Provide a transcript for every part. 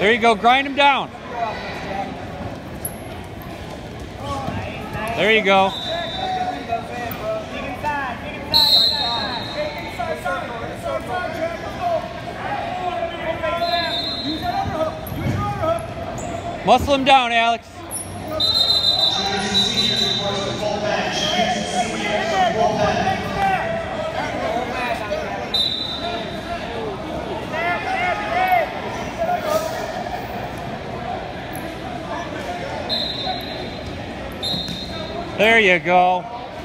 There you go, grind him down. There you go. Muscle him down, Alex. There you go.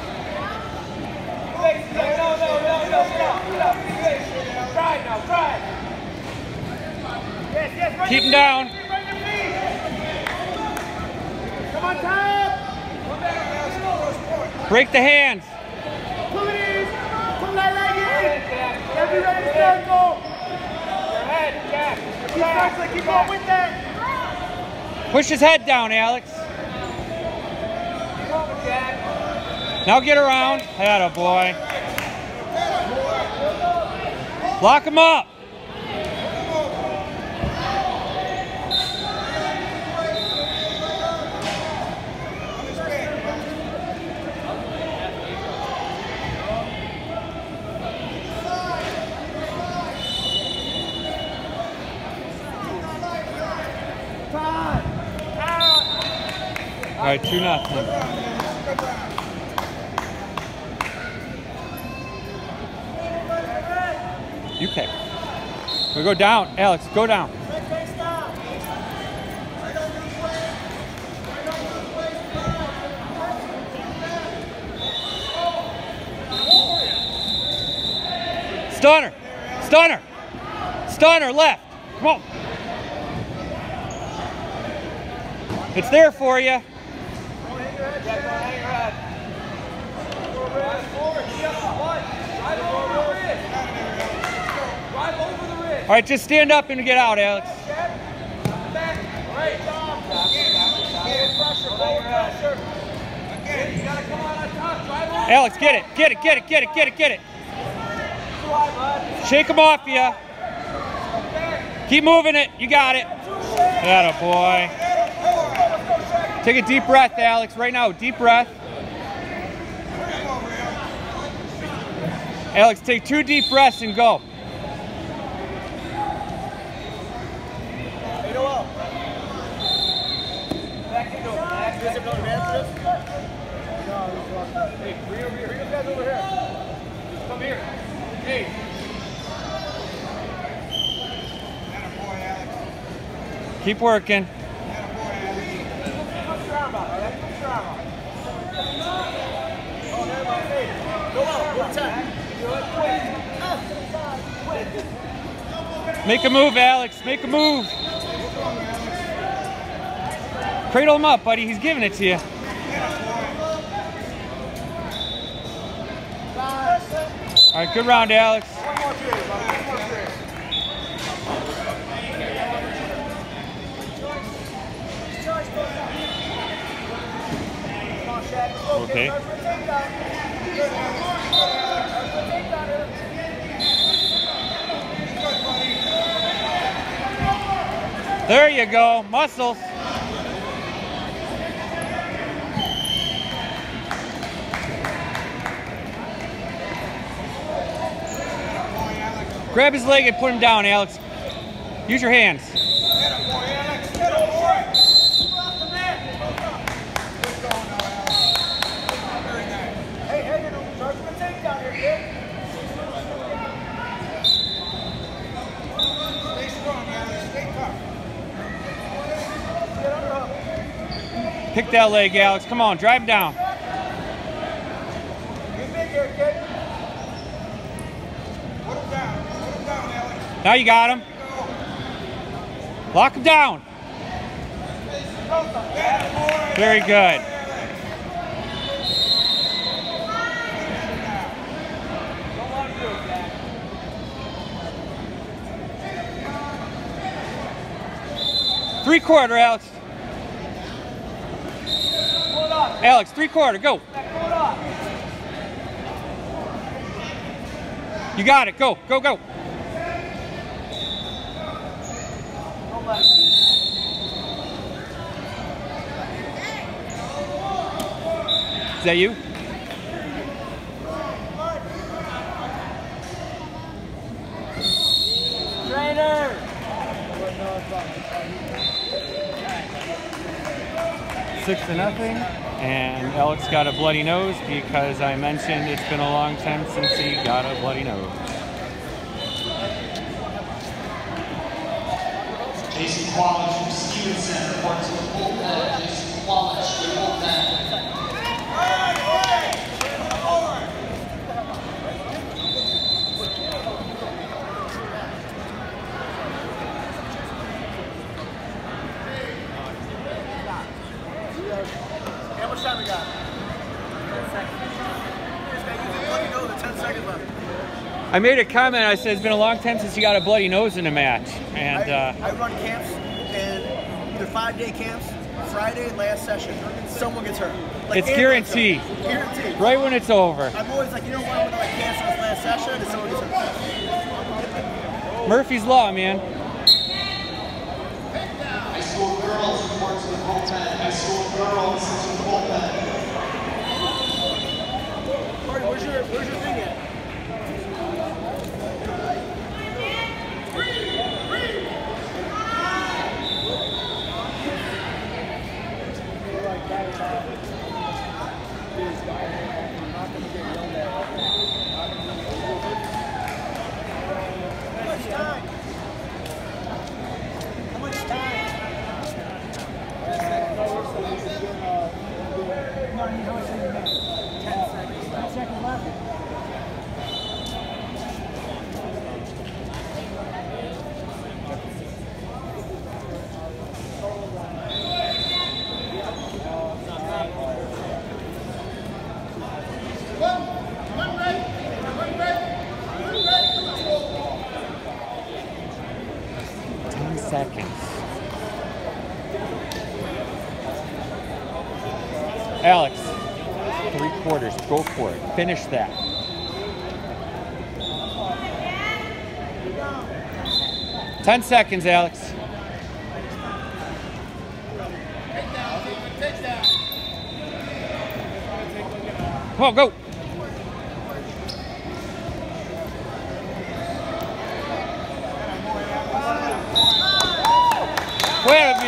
Keep him down. Come on, Tom! Break the hands. Please! Come that leg in! Get ready to start, go! Your head, Jack. Keep going with that. Push his head down, Alex. Keep going, Jack. Now get around. Atta boy. Lock him up. All right, 2-0. You pick. We go down, Alex. Go down. Stunner, stunner, stunner. Left. Come on. It's there for you. All right, just stand up and get out, Alex. Alex, get it, get it, get it, get it, get it, get it. Shake him off you. Keep moving it, you got it. Atta boy. Take a deep breath, Alex, right now, deep breath. Alex, take 2 deep breaths and go. Hey, bring over here. Bring those guys over here. Just come here. Hey. Keep working. Make a move, Alex. Make a move. Cradle him up, buddy. He's giving it to you. All right, good round, Alex. One more period, buddy. One more period. Okay. There you go, muscles. Grab his leg and put him down, Alex. Use your hands. Pick that leg, Alex. Come on, drive him down. Now you got him. Lock him down. Very good. Three-quarter, Alex. Alex, three-quarter, go. You got it, go, go, go. that you? Trainer! 6-0. And Alex got a bloody nose because I mentioned it's been a long time since he got a bloody nose. Jason Quallich from Stevenson reports to the bullpen. Jason Quallich, the bullpen. How much time we got? 10 seconds. Let me know the 10 seconds left. I made a comment. I said it's been a long time since you got a bloody nose in a match, and I run camps, and either 5-day camps, Friday last session, someone gets hurt. Like, it's guaranteed. Guaranteed. Right when it's over. I'm always like, you know what? I'm gonna cancel this last session, and someone gets hurt. Murphy's Law, man. High school girls report to the bullpen. High school girls to the bullpen. Marty, where's your thing at? How much time? Marty, how much time you got? 10 seconds. 10 seconds left. Seconds. Alex, 3/4. Go for it. Finish that. Ten seconds, Alex. Come on, go. Wait a minute.